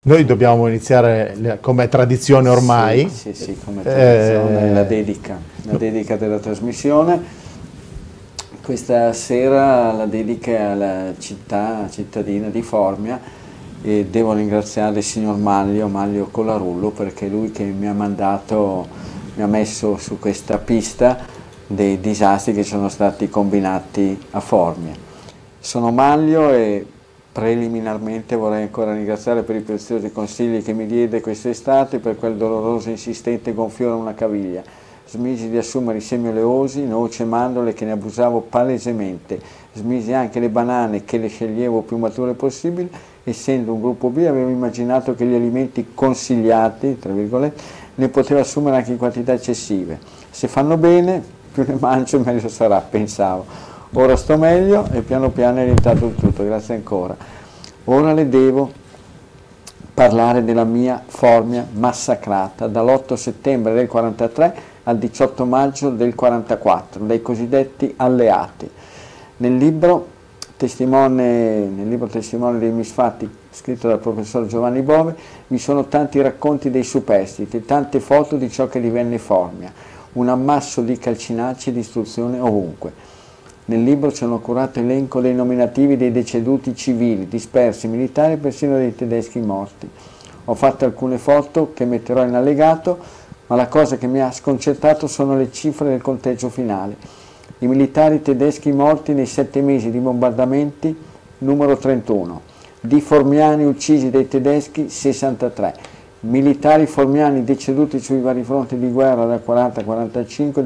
Noi dobbiamo iniziare come tradizione ormai. Sì, come tradizione, la dedica della trasmissione. Questa sera la dedica alla cittadina di Formia, e devo ringraziare il signor Maglio Colarullo, perché è lui che mi ha messo su questa pista dei disastri che sono stati combinati a Formia. Sono Maglio e preliminarmente vorrei ancora ringraziare per i preziosi consigli che mi diede quest'estate, per quel doloroso e insistente gonfiore a una caviglia. Smisi di assumere i semi oleosi, noci e mandorle, che ne abusavo palesemente. Smisi anche le banane, che le sceglievo più mature possibili. Essendo un gruppo B, avevo immaginato che gli alimenti consigliati, tra virgolette, ne potevo assumere anche in quantità eccessive. Se fanno bene, più ne mangio meglio sarà, pensavo. Ora sto meglio e piano piano è rientrato tutto, grazie ancora. Ora le devo parlare della mia Formia massacrata dall'8 settembre del 43 al 18 maggio del 44, dai cosiddetti alleati. Nel libro Testimone dei misfatti, scritto dal professor Giovanni Bove, vi sono tanti racconti dei superstiti, tante foto di ciò che divenne Formia, un ammasso di calcinacci e distruzione ovunque. Nel libro c'è un accurato elenco dei nominativi dei deceduti civili, dispersi, militari e persino dei tedeschi morti. Ho fatto alcune foto che metterò in allegato, ma la cosa che mi ha sconcertato sono le cifre del conteggio finale. I militari tedeschi morti nei 7 mesi di bombardamenti, numero 31. Di formiani uccisi dai tedeschi, 63. Militari formiani deceduti sui vari fronti di guerra dal 40 al 45,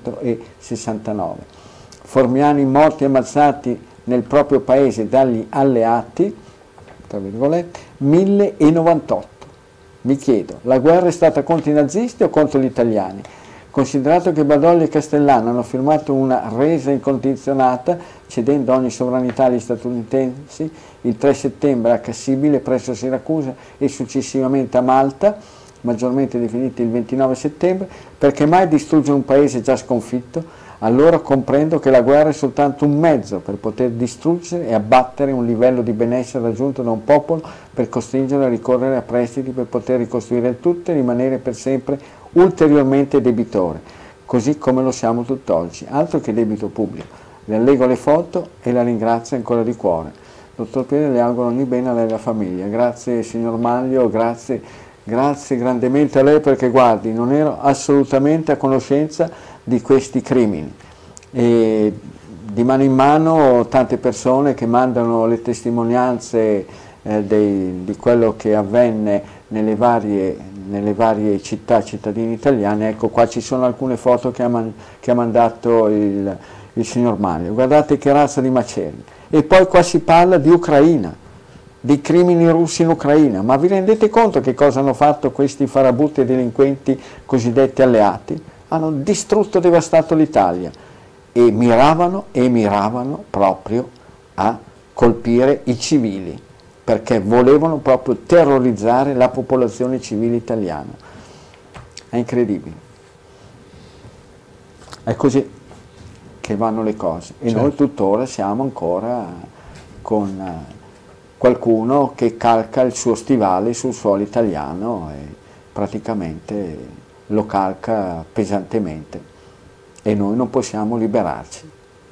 269. Formiani morti e ammazzati nel proprio paese dagli alleati, tra virgolette, 1098. Mi chiedo, la guerra è stata contro i nazisti o contro gli italiani? Considerato che Badoglio e Castellano hanno firmato una resa incondizionata, cedendo ogni sovranità agli statunitensi, il 3 settembre a Cassibile presso Siracusa e successivamente a Malta, maggiormente definiti il 29 settembre, perché mai distruggere un paese già sconfitto? Allora comprendo che la guerra è soltanto un mezzo per poter distruggere e abbattere un livello di benessere raggiunto da un popolo, per costringerlo a ricorrere a prestiti per poter ricostruire il tutto e rimanere per sempre ulteriormente debitore, così come lo siamo tutt'oggi. Altro che debito pubblico. Le allego le foto e la ringrazio ancora di cuore. Dottor Piede, le auguro ogni bene a lei e alla famiglia. Grazie signor Maglio, grazie grandemente a lei, perché guardi, non ero assolutamente a conoscenza di questi crimini, e di mano in mano tante persone che mandano le testimonianze di quello che avvenne nelle varie cittadine italiane. Ecco, qua ci sono alcune foto che ha mandato il signor Maglio. Guardate che razza di macelli. E poi qua si parla di Ucraina, di crimini russi in Ucraina. Ma vi rendete conto che cosa hanno fatto questi farabutti e delinquenti cosiddetti alleati? Hanno distrutto e devastato l'Italia e miravano proprio a colpire i civili, perché volevano proprio terrorizzare la popolazione civile italiana. È incredibile. È così che vanno le cose. E certo, noi tuttora siamo ancora con qualcuno che calca il suo stivale sul suolo italiano e praticamente lo calca pesantemente, e noi non possiamo liberarci.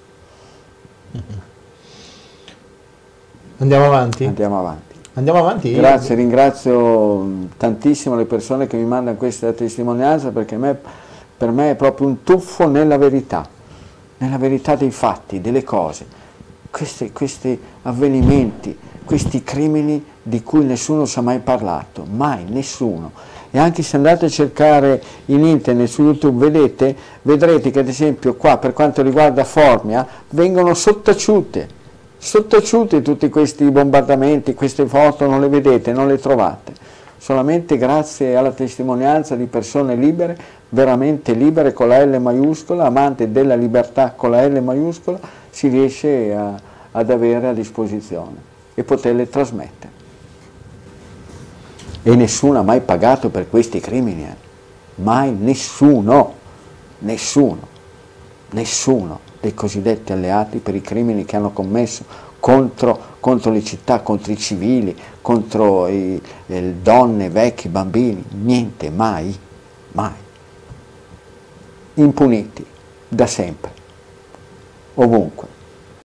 Andiamo avanti? Andiamo avanti. Andiamo avanti? Grazie, ringrazio tantissimo le persone che mi mandano questa testimonianza, perché per me è proprio un tuffo nella verità dei fatti, delle cose. Questi avvenimenti, questi crimini di cui nessuno si è mai parlato, mai, nessuno. E anche se andate a cercare in internet, su YouTube, vedrete che ad esempio qua, per quanto riguarda Formia, vengono sottaciute tutti questi bombardamenti, queste foto non le vedete, non le trovate. Solamente grazie alla testimonianza di persone libere, veramente libere con la L maiuscola, amanti della libertà con la L maiuscola, si riesce ad avere a disposizione e poterle trasmettere. E nessuno ha mai pagato per questi crimini, mai nessuno dei cosiddetti alleati per i crimini che hanno commesso contro le città, contro i civili, contro donne, vecchi, bambini, niente, mai, mai. Impuniti, da sempre, ovunque.